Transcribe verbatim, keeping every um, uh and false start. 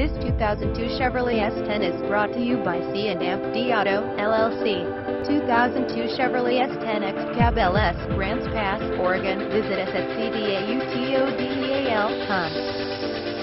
This two thousand two Chevrolet S ten is brought to you by C and M D Auto, L L C. two thousand two Chevrolet S ten X Cab L S, Grants Pass, Oregon. Visit us at c d a u t o d e a l dot com.